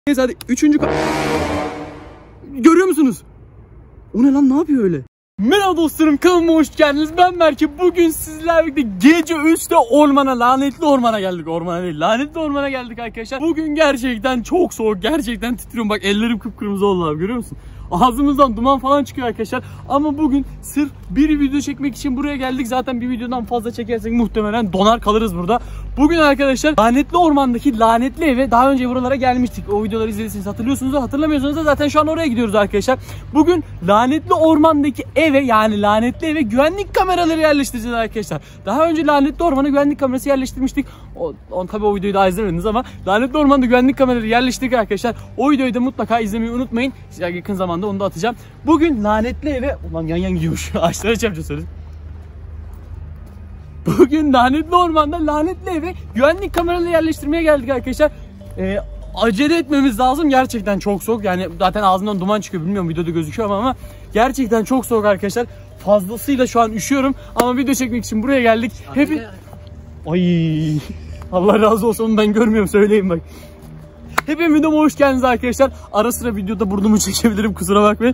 Neyse hadi 3. Görüyor musunuz? O ne lan, ne yapıyor öyle? Merhaba dostlarım, kanalıma hoş geldiniz. Ben Berke. Bugün sizlerle birlikte gece 3'te ormana, lanetli ormana geldik. Ormana değil, lanetli ormana geldik arkadaşlar. Bugün gerçekten çok soğuk. Gerçekten titriyorum. Bak ellerim kıpkırmızı oldu abi, görüyor musun? Ağzımızdan duman falan çıkıyor arkadaşlar. Ama bugün sırf bir video çekmek için buraya geldik. Zaten bir videodan fazla çekersek muhtemelen donar kalırız burada. Bugün arkadaşlar lanetli ormandaki lanetli eve daha önce buralara gelmiştik. O videoları izlediyseniz hatırlıyorsunuz da, hatırlamıyorsanız da zaten şu an oraya gidiyoruz arkadaşlar. Bugün lanetli ormandaki eve, yani lanetli eve güvenlik kameraları yerleştireceğiz arkadaşlar. Daha önce lanetli ormana güvenlik kamerası yerleştirmiştik. Tabii o videoyu daha izlemediniz ama lanetli ormanda güvenlik kameraları yerleştirdik arkadaşlar. O videoyu da mutlaka izlemeyi unutmayın. Yakın zamanda onu da atacağım. Bugün lanetli eve... Ulan yan gidiyormuş. Ağaçlara çarpacağız. Bugün lanetli ormanda lanetli eve güvenlik kameraları yerleştirmeye geldik arkadaşlar. Acele etmemiz lazım. Gerçekten çok soğuk. Yani zaten ağzımdan duman çıkıyor. Bilmiyorum videoda gözüküyor ama gerçekten çok soğuk arkadaşlar. Fazlasıyla şu an üşüyorum. Ama video çekmek için buraya geldik. Ay, Allah razı olsun, onu ben görmüyorum, söyleyeyim bak. Hepiniz videoma hoş geldiniz arkadaşlar. Ara sıra videoda burnumu çekebilirim, kusura bakmayın.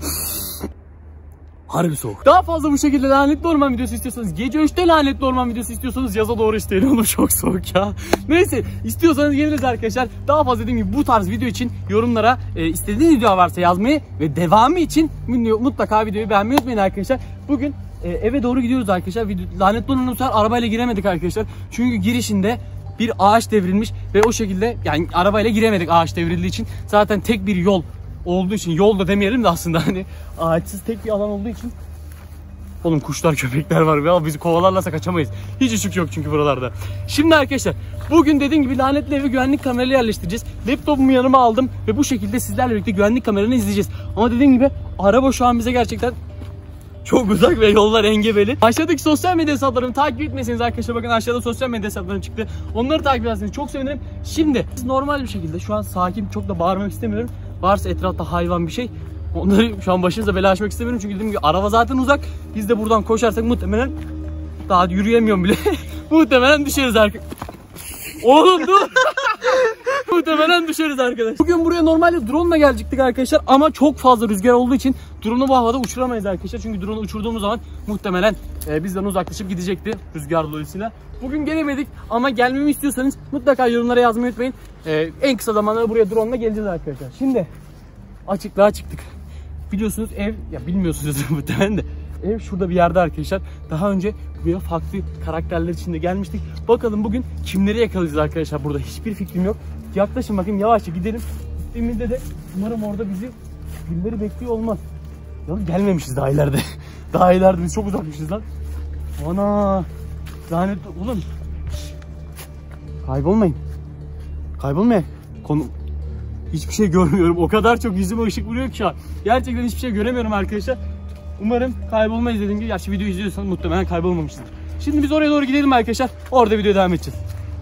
Harbi soğuk. Daha fazla bu şekilde lanetli orman videosu istiyorsanız, gece 3'te lanetli orman videosu istiyorsanız yaza doğru isteyin, olur, çok soğuk ya. Neyse, istiyorsanız geliriz arkadaşlar. Daha fazla dediğim gibi bu tarz video için yorumlara istediğiniz video varsa yazmayı ve devamı için mutlaka videoyu beğenmeyi unutmayın arkadaşlar. Bugün eve doğru gidiyoruz arkadaşlar. Lanetli ormana bu sefer arabayla giremedik arkadaşlar. Çünkü girişinde bir ağaç devrilmiş ve o şekilde, yani arabayla giremedik ağaç devrildiği için. Zaten tek bir yol olduğu için, yol da demeyelim de aslında hani ağaçsız tek bir alan olduğu için. Oğlum kuşlar, köpekler var ya, bizi kovalarlarsa kaçamayız. Hiç ışık yok çünkü buralarda. Şimdi arkadaşlar bugün dediğim gibi lanetli eve güvenlik kameraları yerleştireceğiz. Laptopumu yanıma aldım ve bu şekilde sizlerle birlikte güvenlik kameralarını izleyeceğiz. Ama dediğim gibi araba şu an bize gerçekten çok uzak ve yollar engebeli. Aşağıdaki sosyal medya hesaplarımı takip etmeseniz arkadaşlar, bakın aşağıda sosyal medya hesaplarım çıktı. Onları takip ederseniz çok sevinirim. Şimdi normal bir şekilde şu an sakin, çok da bağırmak istemiyorum. Varsa etrafta hayvan bir şey, onları şu an başınıza bela açmak istemiyorum. Çünkü dediğim gibi araba zaten uzak. Biz de buradan koşarsak muhtemelen daha yürüyemiyorum bile. Muhtemelen düşeriz arkadaşlar. Oğlum dur. Muhtemelen düşeriz arkadaşlar. Bugün buraya normalde drone ile gelecektik arkadaşlar ama çok fazla rüzgar olduğu için drone'u bu havada uçuramayız arkadaşlar. Çünkü drone'u uçurduğumuz zaman muhtemelen bizden uzaklaşıp gidecekti rüzgar dolayısıyla. Bugün gelemedik ama gelmemi istiyorsanız mutlaka yorumlara yazmayı unutmayın. En kısa zamanda buraya drone ile geleceğiz arkadaşlar. Şimdi açıklığa çıktık. Biliyorsunuz ev, ya bilmiyorsunuz muhtemelen de, ev şurada bir yerde arkadaşlar. Daha önce buraya farklı karakterler içinde gelmiştik. Bakalım bugün kimleri yakalayacağız arkadaşlar burada, hiçbir fikrim yok. Yaklaşın bakayım, yavaşça gidelim. Gittiğimizde de umarım orada bizi birileri bekliyor olmaz. Ya gelmemişiz daha ileride. Daha ileride, biz çok uzakmışız lan. Ana lanet oğlum. Kaybolmayın. Kaybolmayın. Hiçbir şey görmüyorum. O kadar çok yüzüme ışık vuruyor ki şu an. Gerçekten hiçbir şey göremiyorum arkadaşlar. Umarım kaybolmayız dediğim gibi. Gerçi videoyu izliyorsanız muhtemelen kaybolmamışsınız. Şimdi biz oraya doğru gidelim arkadaşlar. Orada videoya devam edeceğiz.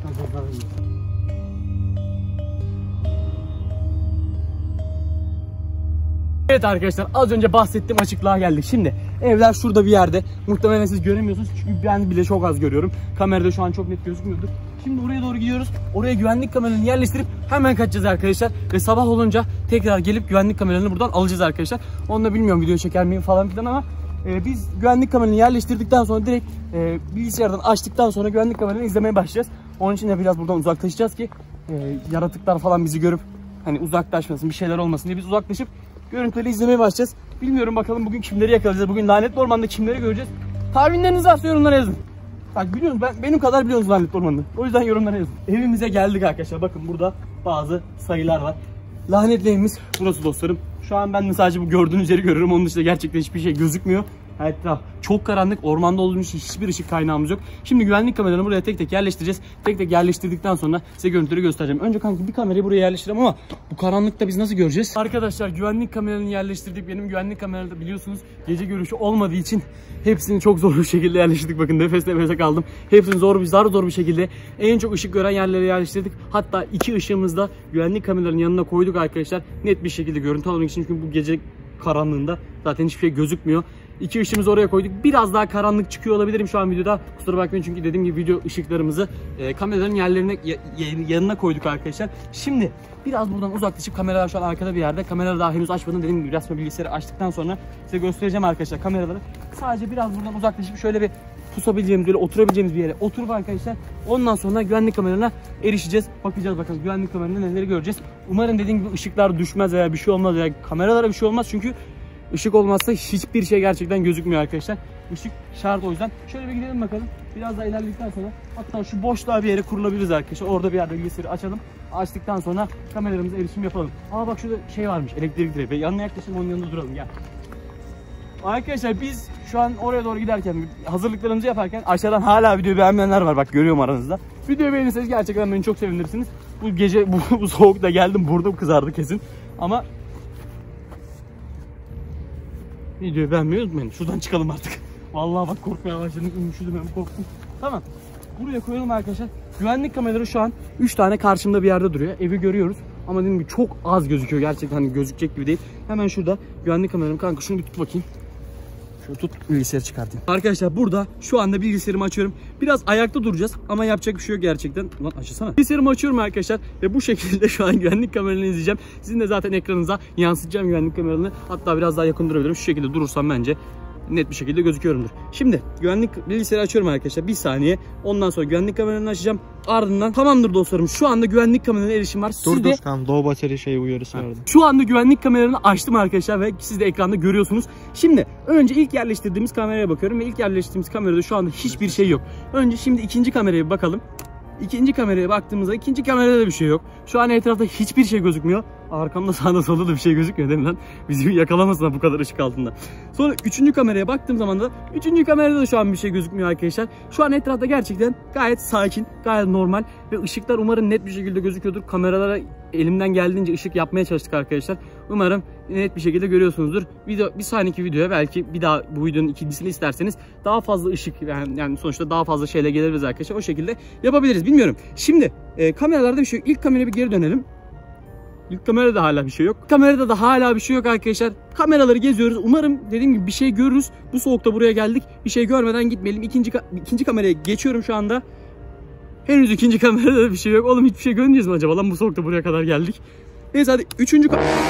Evet arkadaşlar, az önce bahsettiğim açıklığa geldik. Şimdi evler şurada bir yerde. Muhtemelen siz göremiyorsunuz çünkü ben bile çok az görüyorum. Kamerada şu an çok net gözükmüyordur. Şimdi oraya doğru gidiyoruz. Oraya güvenlik kameralarını yerleştirip hemen kaçacağız arkadaşlar. Ve sabah olunca tekrar gelip güvenlik kameralarını buradan alacağız arkadaşlar. Onu da bilmiyorum video çeker miyim falan filan ama biz güvenlik kameralarını yerleştirdikten sonra direkt bilgisayardan açtıktan sonra güvenlik kameralarını izlemeye başlayacağız. Onun için de biraz buradan uzaklaşacağız ki yaratıklar falan bizi görüp hani uzaklaşmasın, bir şeyler olmasın diye biz uzaklaşıp görüntüleri izlemeye başlayacağız. Bilmiyorum bakalım bugün kimleri yakalayacağız. Bugün lanetli ormanda kimleri göreceğiz. Tahminlerinizi varsa yorumlara yazın. Bak biliyorsunuz, benim kadar biliyorsunuz lanetli ormanını. O yüzden yorumlara yazın. Evimize geldik arkadaşlar. Bakın burada bazı sayılar var. Lanetli evimiz burası dostlarım. Şu an ben de sadece bu gördüğünüz yeri görüyorum. Onun dışında gerçekten hiçbir şey gözükmüyor. Etraf çok karanlık. Ormanda olduğumuz için hiçbir ışık kaynağımız yok. Şimdi güvenlik kameralarını buraya tek tek yerleştireceğiz. Tek tek yerleştirdikten sonra size görüntüleri göstereceğim. Önce kanka bir kamerayı buraya yerleştireceğim ama bu karanlıkta biz nasıl göreceğiz? Arkadaşlar güvenlik kameralarını yerleştirdik. Benim güvenlik kameralarında biliyorsunuz gece görüşü olmadığı için hepsini çok zor bir şekilde yerleştirdik. Bakın nefes nefese kaldım. Hepsini zor bir şekilde en çok ışık gören yerlere yerleştirdik. Hatta iki ışığımızı da güvenlik kameralarının yanına koyduk arkadaşlar. Net bir şekilde görüntü almak için, çünkü bu gece karanlığında zaten hiçbir şey gözükmüyor. 2 ışığımızı oraya koyduk. Biraz daha karanlık çıkıyor olabilirim şu an videoda. Kusura bakmayın çünkü dediğim gibi video ışıklarımızı kameraların yanına koyduk arkadaşlar. Şimdi biraz buradan uzaklaşıp, kameralar şu an arkada bir yerde. Kameraları daha henüz açmadım. Dediğim gibi biraz bilgisayarı açtıktan sonra size göstereceğim arkadaşlar kameraları. Sadece biraz buradan uzaklaşıp şöyle bir pusabileceğimiz, böyle oturabileceğimiz bir yere oturup arkadaşlar ondan sonra güvenlik kameralarına erişeceğiz. Bakacağız bakalım güvenlik kameralarında neleri göreceğiz. Umarım dediğim gibi ışıklar düşmez veya bir şey olmaz veya kameralara bir şey olmaz çünkü ışık olmazsa hiçbir şey gerçekten gözükmüyor arkadaşlar. Işık şart o yüzden. Şöyle bir gidelim bakalım. Biraz daha ilerledikten sonra hatta şu boşluğa bir yere kurulabiliriz arkadaşlar. Orada bir yerde bilgisayarı açalım. Açtıktan sonra kameralarımıza erişim yapalım. Aa bak şurada şey varmış, elektrik direği. Yanına yaklaşalım, onun yanında duralım gel. Arkadaşlar biz şu an oraya doğru giderken, hazırlıklarımızı yaparken aşağıdan hala videoyu beğenmeyenler var. Bak görüyorum aranızda. Videoyu beğenirseniz gerçekten beni çok sevindirirsiniz. Bu gece bu soğukta geldim, burnum kızardı kesin. Ama videoyu beğenmeyi unutmayın. Şuradan çıkalım artık. Vallahi bak korkmaya başladım. Üşüdüm, hem korktum. Tamam. Buraya koyalım arkadaşlar. Güvenlik kameraları şu an 3 tane karşımda bir yerde duruyor. Evi görüyoruz. Ama dediğim gibi çok az gözüküyor. Gerçekten hani gözükecek gibi değil. Hemen şurada güvenlik kameralarım. Kanka şunu bir tut bakayım. Şunu tut, bilgisayarı çıkartayım. Arkadaşlar burada şu anda bilgisayarımı açıyorum. Biraz ayakta duracağız ama yapacak bir şey yok gerçekten. Ulan açılsana. Bilgisayarımı açıyorum arkadaşlar ve bu şekilde şu an güvenlik kameralarını izleyeceğim. Sizin de zaten ekranınıza yansıtacağım güvenlik kameralarını. Hatta biraz daha yakın durabilirim. Şu şekilde durursam bence net bir şekilde gözüküyorumdur. Şimdi güvenlik bilgisayarı açıyorum arkadaşlar. Bir saniye. Ondan sonra güvenlik kameralarını açacağım. Ardından tamamdır dostlarım. Şu anda güvenlik kameralarına erişim var. Dur tamam. Low battery şey uyarısı vardı. Şu anda güvenlik kameralarını açtım arkadaşlar ve siz de ekranda görüyorsunuz. Şimdi önce ilk yerleştirdiğimiz kameraya bakıyorum ve ilk yerleştirdiğimiz kamerada şu anda hiçbir şey yok. Önce şimdi ikinci kameraya bir bakalım. İkinci kameraya baktığımızda ikinci kamerada da bir şey yok. Şu an etrafta hiçbir şey gözükmüyor. Arkamda sağda solda da bir şey gözükmüyor değil mi lan? Bizi yakalamasınlar bu kadar ışık altında. Sonra üçüncü kameraya baktığım zaman da üçüncü kamerada da şu an bir şey gözükmüyor arkadaşlar. Şu an etrafta gerçekten gayet sakin, gayet normal ve ışıklar umarım net bir şekilde gözüküyordur. Kameralara elimden geldiğince ışık yapmaya çalıştık arkadaşlar. Umarım net bir şekilde görüyorsunuzdur. Bir sonraki videoya belki bir daha bu videonun ikincisini isterseniz daha fazla ışık yani sonuçta daha fazla şeyle geliriz arkadaşlar. O şekilde yapabiliriz. Bilmiyorum. Şimdi kameralarda bir şey yok. İlk kameraya bir geri dönelim. İlk kamerada hala bir şey yok. Kamerada da hala bir şey yok arkadaşlar. Kameraları geziyoruz. Umarım dediğim gibi bir şey görürüz. Bu soğukta buraya geldik. Bir şey görmeden gitmeyelim. İkinci kameraya geçiyorum şu anda. Henüz ikinci kamerada da bir şey yok. Oğlum hiçbir şey görmeyeceğiz mi acaba? Lan bu soğukta buraya kadar geldik. Neyse hadi üçüncü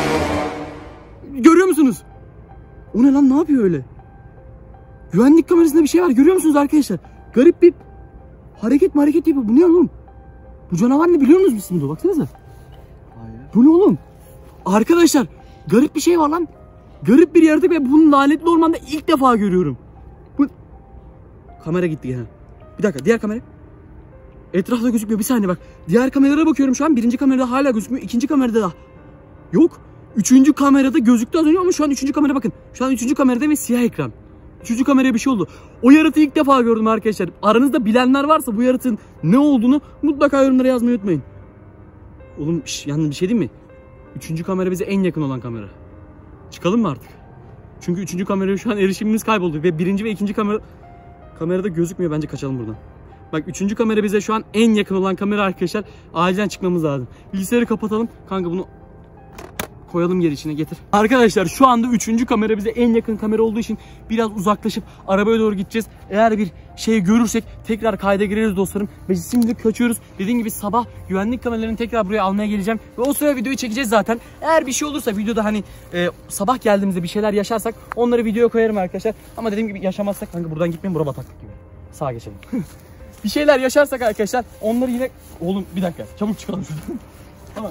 görüyor musunuz? O ne lan, ne yapıyor öyle? Güvenlik kamerasında bir şey var. Görüyor musunuz arkadaşlar? Garip bir hareket yapıyor. Bu ne oğlum? Bu canavar ne biliyor musunuz biz bunu? Baksanıza. Bu ne oğlum? Arkadaşlar garip bir şey var lan. Garip bir yaratık ve bunu lanetli ormanda ilk defa görüyorum. Bu kamera gitti gene. Bir dakika, diğer kamera. Etrafta gözükmüyor. Bir saniye bak. Diğer kameralara bakıyorum şu an. Birinci kamerada hala gözükmüyor. İkinci kamerada da yok. Üçüncü kamerada gözüktü az önce ama şu an üçüncü kamera bakın. Şu an üçüncü kamerada ve siyah ekran. Üçüncü kameraya bir şey oldu. O yaratığı ilk defa gördüm arkadaşlar. Aranızda bilenler varsa bu yaratığın ne olduğunu mutlaka yorumlara yazmayı unutmayın. Oğlum yalnız bir şey değil mi? Üçüncü kamera bize en yakın olan kamera. Çıkalım mı artık? Çünkü üçüncü kameraya şu an erişimimiz kayboldu. Ve birinci ve ikinci kamerada gözükmüyor. Bence kaçalım buradan. Bak üçüncü kamera bize şu an en yakın olan kamera arkadaşlar. Acilen çıkmamız lazım. Bilgisayarı kapatalım. Kanka bunu koyalım yer içine, getir. Arkadaşlar şu anda üçüncü kamera bize en yakın kamera olduğu için biraz uzaklaşıp arabaya doğru gideceğiz. Eğer bir şey görürsek tekrar kayda gireriz dostlarım. Ve şimdilik kaçıyoruz. Dediğim gibi sabah güvenlik kameralarını tekrar buraya almaya geleceğim. Ve o sırada videoyu çekeceğiz zaten. Eğer bir şey olursa videoda hani sabah geldiğimizde bir şeyler yaşarsak onları videoya koyarım arkadaşlar. Ama dediğim gibi yaşamazsak kanka buradan gitmeyin, bura bataklık gibi. Sağa geçelim. Bir şeyler yaşarsak arkadaşlar onları yine... Oğlum bir dakika, çabuk çıkalım şuradan. Tamam.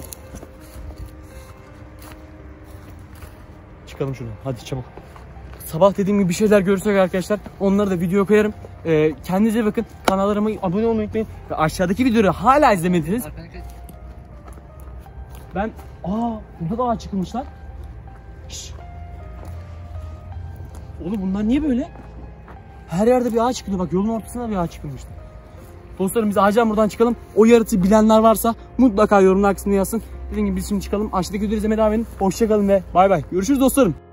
Çıkalım şuradan. Hadi çabuk. Sabah dediğim gibi bir şeyler görürsek arkadaşlar onları da videoya koyarım. Kendinize bakın. Kanallarıma abone olmayı unutmayın. Ve aşağıdaki videoları hala izlemediyseniz... Ben... burada da ağaç çıkmışlar. Şşş. Oğlum bunlar niye böyle? Her yerde bir ağaç çıkıyor. Bak yolun ortasına bir ağaç çıkmıştı. Dostlarım biz acilen buradan çıkalım. O yaratığı bilenler varsa mutlaka yorumlar kısmına yazsın. Dediğim gibi biz şimdi çıkalım. Aşağıdaki videoyu izlemeye devam edin. Hoşçakalın ve bay bay. Görüşürüz dostlarım.